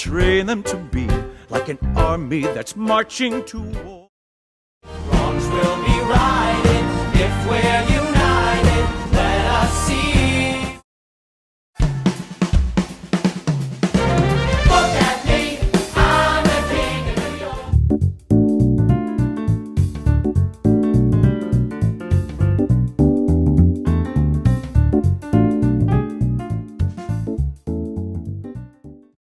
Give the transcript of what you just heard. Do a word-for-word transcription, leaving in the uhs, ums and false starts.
train them to be like an army that's marching to war.